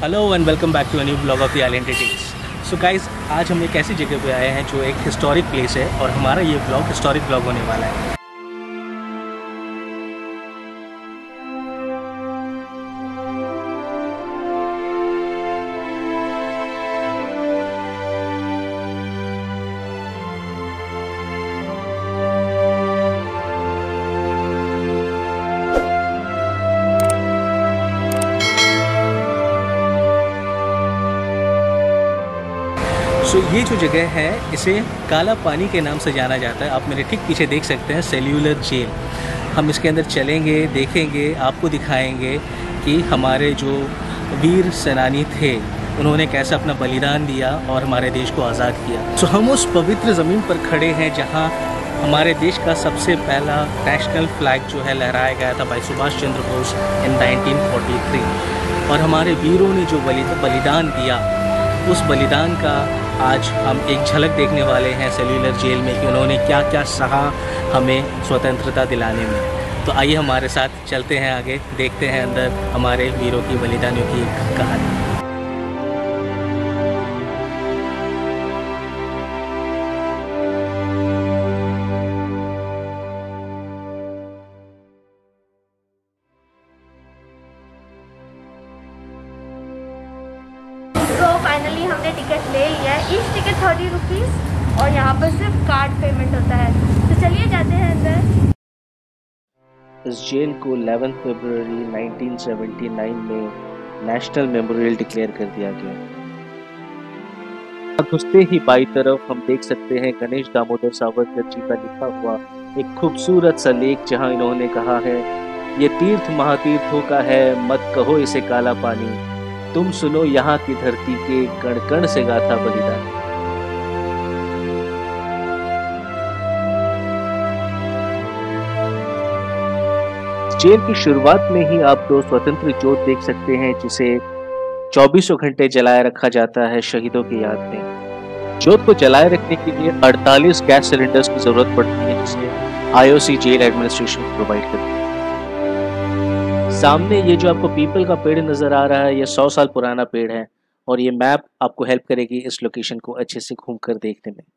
Hello and welcome back to a new blog of the island details. So guys, आज हम एक ऐसी जगह पे आए हैं जो एक हिस्टोरिक प्लेस है और हमारा ये ब्लॉग हिस्टोरिक ब्लॉग होने वाला है। सो ये जो जगह है इसे काला पानी के नाम से जाना जाता है। आप मेरे ठीक पीछे देख सकते हैं सेल्यूलर जेल। हम इसके अंदर चलेंगे, देखेंगे, आपको दिखाएंगे कि हमारे जो वीर सेनानी थे उन्होंने कैसे अपना बलिदान दिया और हमारे देश को आज़ाद किया। सो हम उस पवित्र ज़मीन पर खड़े हैं जहाँ हमारे देश का सबसे पहला नेशनल फ्लैग जो है लहराया गया था भाई सुभाष चंद्र बोस इन 1943। और हमारे वीरों ने जो बलिदान दिया, उस बलिदान का आज हम एक झलक देखने वाले हैं सेल्यूलर जेल में कि उन्होंने क्या क्या सहा हमें स्वतंत्रता दिलाने में। तो आइए हमारे साथ चलते हैं आगे, देखते हैं अंदर हमारे वीरों की बलिदानियों की एक कहानी। तो फाइनली हमने टिकट ले लिया है। इस टिकट 30 रुपीज़ और यहाँ पर सिर्फ कार्ड पेमेंट होता है। तो चलिए जाते हैं अंदर। इस जेल को 11 फरवरी 1979 में नेशनल मेमोरियल डिक्लेयर कर दिया गया। घुसते ही बाई तरफ हम देख सकते हैं गणेश दामोदर सावरकर जी का लिखा हुआ एक खूबसूरत सा लेख, जहां इन्होंने कहा है, ये तीर्थ महातीर्थों का है, मत कहो इसे काला पानी, तुम सुनो यहाँ की धरती के कण कण से गाथा बलिदान। जेल की शुरुआत में ही आप दो स्वतंत्र जोत देख सकते हैं जिसे 24 घंटे जलाए रखा जाता है शहीदों की याद में। जोत को जलाए रखने के लिए 48 गैस सिलेंडर्स की जरूरत पड़ती है जिसे आईओसी जेल एडमिनिस्ट्रेशन प्रोवाइड करती है। सामने ये जो आपको पीपल का पेड़ नजर आ रहा है, ये 100 साल पुराना पेड़ है और ये मैप आपको हेल्प करेगी इस लोकेशन को अच्छे से घूमकर देखने में।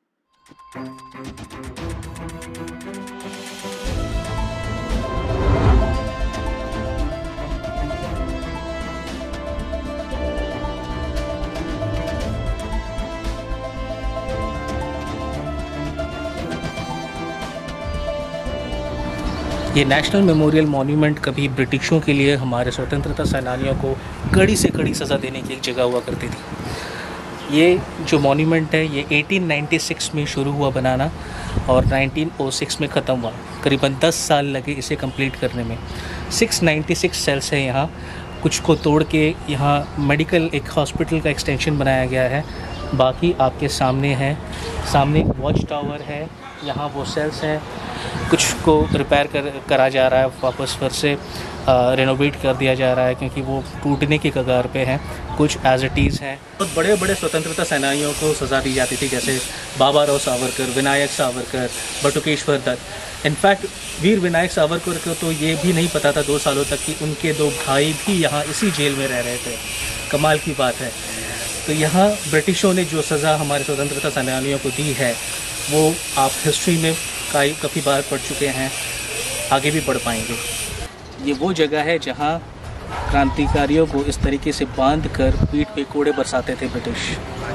ये नेशनल मेमोरियल मॉन्यूमेंट कभी ब्रिटिशों के लिए हमारे स्वतंत्रता सेनानियों को कड़ी से कड़ी सज़ा देने की एक जगह हुआ करती थी। ये जो मॉन्यूमेंट है ये 1896 में शुरू हुआ बनाना और 1906 में ख़त्म हुआ। करीबन 10 साल लगे इसे कंप्लीट करने में। 696 सेल्स है यहाँ, कुछ को तोड़ के यहाँ मेडिकल एक हॉस्पिटल का एक्सटेंशन बनाया गया है। बाकी आपके सामने है, सामने एक वॉच टावर है, यहाँ वो सेल्स हैं। कुछ को रिपेयर करा जा रहा है, वापस फिर से रेनोवेट कर दिया जा रहा है क्योंकि वो टूटने की कगार पे हैं। कुछ एज इट इज़ हैं। बहुत बड़े बड़े स्वतंत्रता सेनानियों को सज़ा दी जाती थी, जैसे बाबा राव सावरकर, विनायक सावरकर, बटुकेश्वर दत्त। इनफैक्ट वीर विनायक सावरकर को तो ये भी नहीं पता था 2 सालों तक कि उनके 2 भाई भी यहाँ इसी जेल में रह रहे थे। कमाल की बात है। तो यहाँ ब्रिटिशों ने जो सज़ा हमारे स्वतंत्रता सेनानियों को दी है वो आप हिस्ट्री में काफ़ी बार पढ़ चुके हैं, आगे भी पढ़ पाएंगे। ये वो जगह है जहाँ क्रांतिकारियों को इस तरीके से बांध कर पीठ पे कोड़े बरसाते थे ब्रिटिश।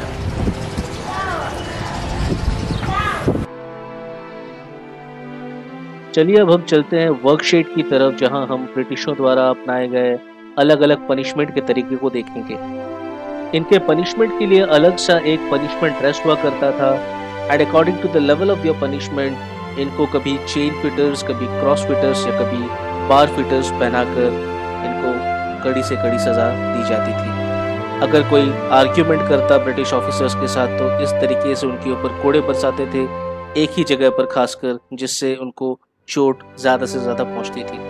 चलिए अब हम चलते हैं वर्कशीट की तरफ, जहाँ हम ब्रिटिशों द्वारा अपनाए गए अलग अलग पनिशमेंट के तरीके को देखेंगे। इनके पनिशमेंट के लिए अलग सा एक पनिशमेंट ड्रेस हुआ करता था and according to the level of your punishment इनको कभी चेन फिटर्स, कभी क्रॉस फिटर्स या कभी बार फिटर्स पहनाकर इनको कड़ी से कड़ी सज़ा दी जाती थी। अगर कोई आर्ग्यूमेंट करता ब्रिटिश ऑफिसर्स के साथ तो इस तरीके से उनके ऊपर कोड़े बरसाते थे, एक ही जगह पर खासकर, जिससे उनको चोट ज़्यादा से ज़्यादा पहुंचती थी।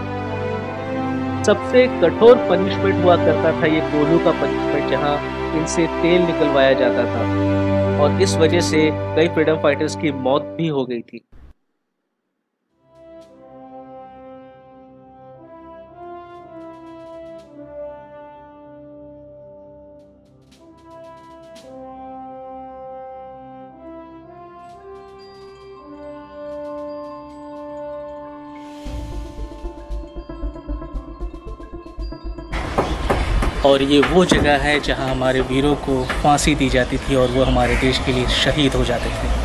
सबसे कठोर पनिशमेंट हुआ करता था ये कोल्हू का पनिशमेंट, जहां इनसे तेल निकलवाया जाता था और इस वजह से कई फ्रीडम फाइटर्स की मौत भी हो गई थी। और ये वो जगह है जहां हमारे वीरों को फांसी दी जाती थी और वो हमारे देश के लिए शहीद हो जाते थे।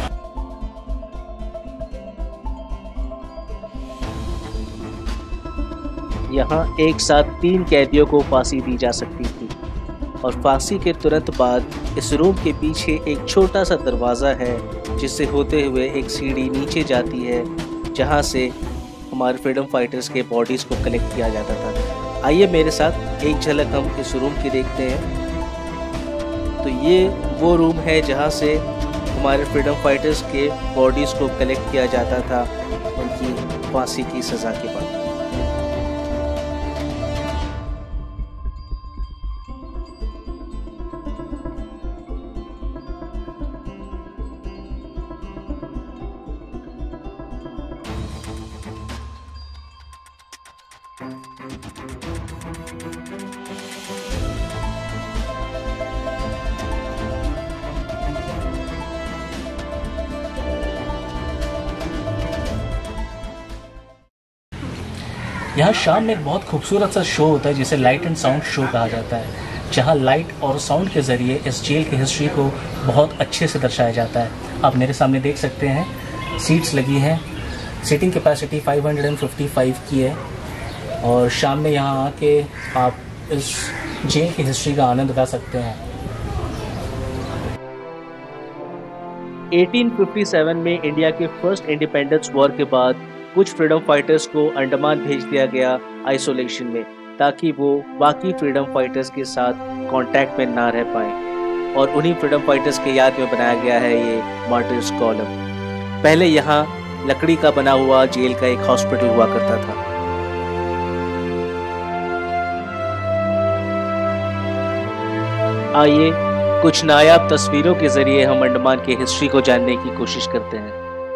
यहाँ एक साथ 3 कैदियों को फांसी दी जा सकती थी और फांसी के तुरंत बाद इस रूम के पीछे एक छोटा सा दरवाज़ा है जिससे होते हुए एक सीढ़ी नीचे जाती है जहाँ से हमारे फ्रीडम फाइटर्स के बॉडीज़ को कलेक्ट किया जाता था। आइए मेरे साथ एक झलक हम इस रूम की देखते हैं। तो ये वो रूम है जहाँ से हमारे फ्रीडम फाइटर्स के बॉडीज़ को कलेक्ट किया जाता था उनकी फांसी की सज़ा के बाद। यहाँ शाम में एक बहुत खूबसूरत सा शो होता है जिसे लाइट एंड साउंड शो कहा जाता है, जहाँ लाइट और साउंड के ज़रिए इस जेल की हिस्ट्री को बहुत अच्छे से दर्शाया जाता है। आप मेरे सामने देख सकते हैं सीट्स लगी हैं, सीटिंग कैपेसिटी 555 की है और शाम में यहाँ आके आप इस जेल की हिस्ट्री का आनंद उठा सकते हैं। 1857 में इंडिया के फर्स्ट इंडिपेंडेंस वॉर के बाद कुछ फ्रीडम फाइटर्स को अंडमान भेज दिया गया आइसोलेशन में, ताकि वो बाकी फ्रीडम फाइटर्स के साथ कांटेक्ट में ना रह पाए। और उन्हीं फ्रीडम फाइटर्स के याद में बनाया गया है ये मार्टिर्स कॉलम। पहले यहाँ लकड़ी का बना हुआ जेल का एक हॉस्पिटल हुआ करता था। आइए कुछ नायाब तस्वीरों के जरिए हम अंडमान की हिस्ट्री को जानने की कोशिश करते हैं।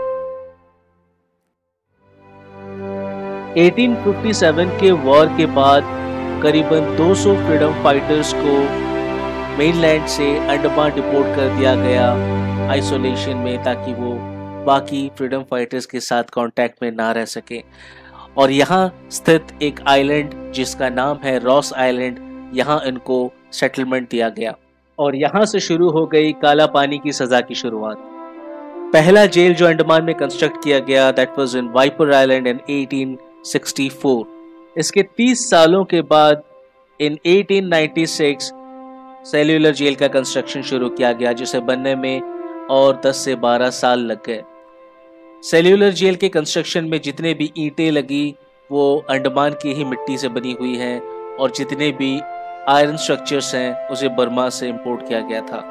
1857 के वॉर के बाद करीबन 200 फ्रीडम फाइटर्स को मेनलैंड से अंडमान डिपोर्ट कर दिया गया आइसोलेशन में, ताकि वो बाकी फ्रीडम फाइटर्स के साथ कांटेक्ट में ना रह सके। और यहाँ स्थित एक आइलैंड जिसका नाम है रॉस आइलैंड, यहाँ इनको सेटलमेंट दिया गया और यहाँ से शुरू हो गई काला पानी की सजा की शुरुआत। पहला जेल जो अंडमान में कंस्ट्रक्ट किया गया that was in Viper island in 1864। इसके 30 सालों के बाद इन 1896 सेल्यूलर जेल का कंस्ट्रक्शन शुरू किया गया, जिसे बनने में और 10 से 12 साल लग गए। सेल्यूलर जेल के कंस्ट्रक्शन में जितने भी ईंटें लगी वो अंडमान की ही मिट्टी से बनी हुई हैं और जितने भी आयरन स्ट्रक्चर्स हैं उसे बर्मा से इंपोर्ट किया गया था।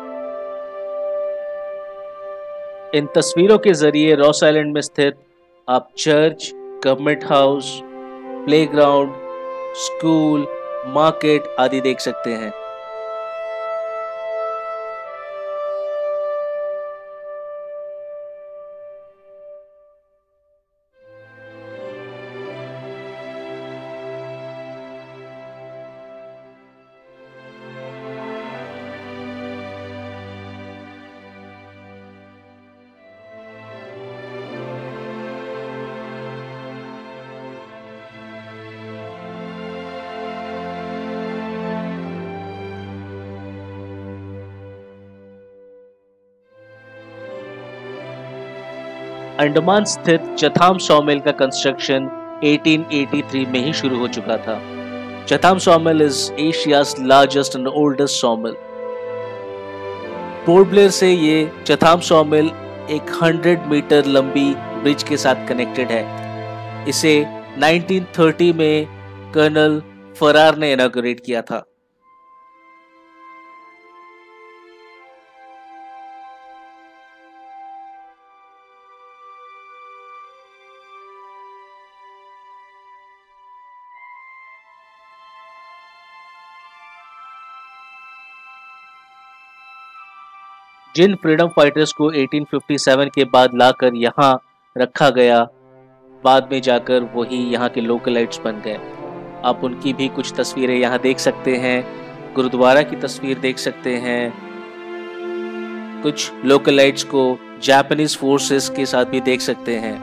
इन तस्वीरों के जरिए रॉस आइलैंड में स्थित आप church, government house, playground, school, market आदि देख सकते हैं। अंडमान स्थित चथाम सॉमिल का कंस्ट्रक्शन 1883 में ही शुरू हो चुका था। Chatham sawmill is Asia's largest and oldest sawmill. Port Blair से ये चथाम सॉमिल एक 100 मीटर लंबी ब्रिज के साथ कनेक्टेड है। इसे 1930 में कर्नल फरार ने इनॉग्रेट किया था। जिन फ्रीडम फाइटर्स को 1857 के बाद लाकर यहाँ रखा गया, बाद में जाकर वही यहाँ के लोकलाइट्स बन गए। आप उनकी भी कुछ तस्वीरें यहाँ देख सकते हैं, गुरुद्वारा की तस्वीर देख सकते हैं। कुछ लोकलाइट्स को जापानीज फोर्सेस के साथ भी देख सकते हैं।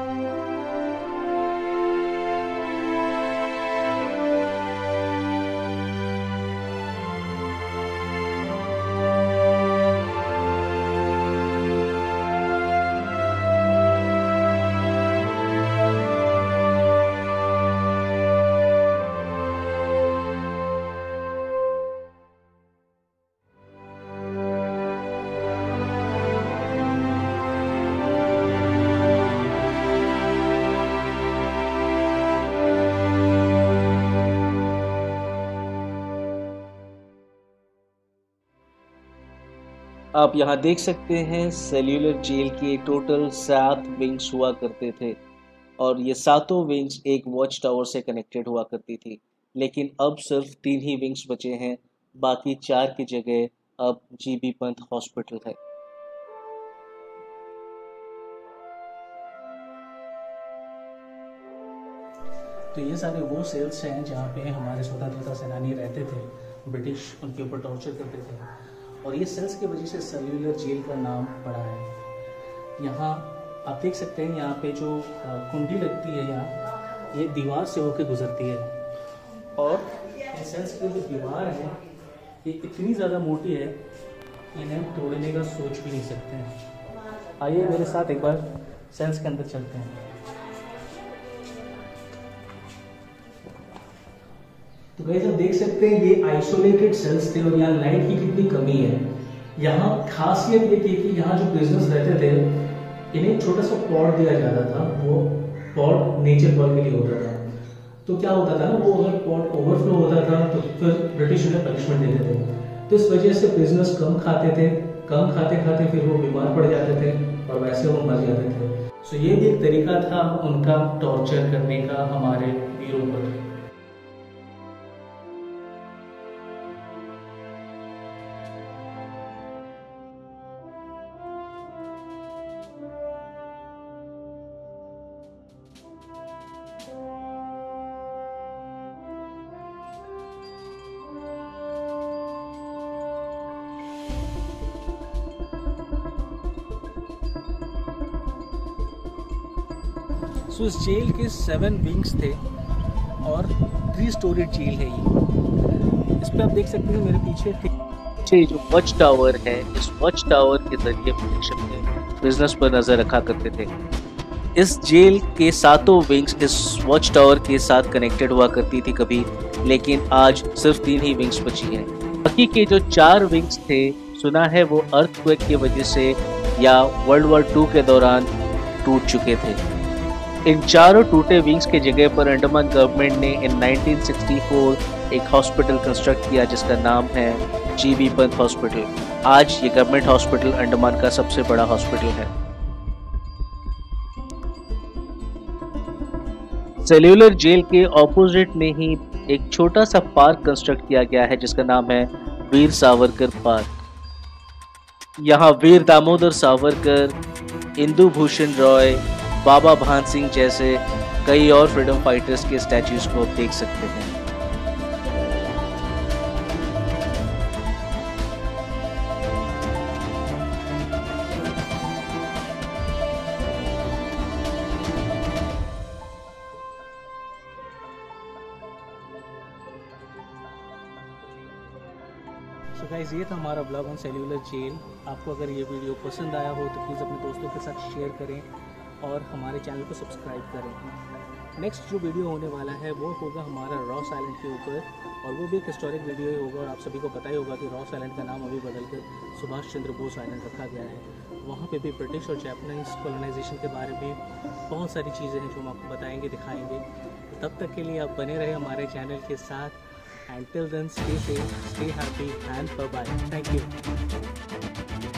आप यहाँ देख सकते हैं सेल्यूलर जेल के टोटल 7 विंग्स हुआ करते थे और ये सातों विंग्स एक वॉच टावर से कनेक्टेड हुआ करती थी, लेकिन अब सिर्फ 3 ही विंग्स बचे हैं, बाकी 4 की जगह अब जीबी पंत हॉस्पिटल है। तो ये सारे वो सेल्स हैं जहाँ पे हमारे स्वतंत्रता सेनानी रहते थे, ब्रिटिश उनके ऊपर टॉर्चर करते थे, और ये सेल्स की वजह से सेल्यूलर जेल का नाम पड़ा है। यहाँ आप देख सकते हैं, यहाँ पे जो कुंडी लगती है यहाँ, ये दीवार से होकर गुजरती है, और ये सेल्स की जो दीवार है ये इतनी ज़्यादा मोटी है इन्हें हम तोड़ने का सोच भी नहीं सकते हैं। आइए मेरे साथ एक बार सेल्स के अंदर चलते हैं। तो गाइस आप देख सकते हैं ये आइसोलेटेड सेल्स थे और यहाँ लाइट की कितनी कमी है। यहाँ खासियत ये थी कि यहाँ जो प्रिजनर्स रहते थे इन्हें छोटा सा पॉट दिया जाता था, वो पॉट नेचर बॉल के लिए होता था। तो क्या होता था ना, वो अगर पॉट ओवरफ्लो होता था तो फिर ब्रिटिश उन्हें पनिशमेंट देते थे। तो इस वजह से प्रिजनर्स कम खाते थे, कम खाते खाते फिर वो बीमार पड़ जाते थे और वैसे वो मर जाते थे। सो ये भी एक तरीका था उनका टॉर्चर करने का हमारे वीरों पर। सो इस जेल के 7 विंग्स थे और 3 स्टोरी जेल है ये। इस पे आप देख सकते हैं मेरे पीछे जो वॉच टावर है, इस वॉच टावर के जरिए ब्रिटिश अपने बिजनेस पर नजर रखा करते थे। इस जेल के सातों विंग्स इस वॉच टावर के साथ कनेक्टेड हुआ करती थी कभी, लेकिन आज सिर्फ 3 ही विंग्स बची हैं। बाकी के जो 4 विंग्स थे, सुना है वो अर्थक्वेक की वजह से या वर्ल्ड वॉर 2 के दौरान टूट चुके थे। इन चारों टूटे विंग्स के जगह पर अंडमान गवर्नमेंट ने इन 1964 एक हॉस्पिटल कंस्ट्रक्ट किया जिसका नाम है जीबी पंत हॉस्पिटल। आज ये गवर्नमेंट हॉस्पिटल अंडमान का सबसे बड़ा हॉस्पिटल है। सेल्यूलर जेल के ऑपोजिट में ही एक छोटा सा पार्क कंस्ट्रक्ट किया गया है जिसका नाम है वीर सावरकर पार्क। यहाँ वीर दामोदर सावरकर, इंदु भूषण रॉय, बाबा भान सिंह जैसे कई और फ्रीडम फाइटर्स के स्टैच्यूज को आप देख सकते हैं। सो गाइस ये था हमारा ब्लॉग ऑन सेल्यूलर जेल। आपको अगर ये वीडियो पसंद आया हो तो प्लीज़ अपने दोस्तों के साथ शेयर करें और हमारे चैनल को सब्सक्राइब करें। नेक्स्ट जो वीडियो होने वाला है वो होगा हमारा रॉस आइलैंड के ऊपर, और वो भी एक हिस्टोरिक वीडियो ही होगा। और आप सभी को पता ही होगा कि रॉस आइलैंड का नाम अभी बदलकर सुभाष चंद्र बोस आइलैंड रखा गया है। वहाँ पे भी ब्रिटिश और जापानीज कॉलोनाइजेशन के बारे में बहुत सारी चीज़ें हैं जो हम आपको बताएंगे, दिखाएंगे। तब तक के लिए आप बने रहे हमारे चैनल के साथ। Until then, stay safe, stay happy, and bye-bye. Thank you.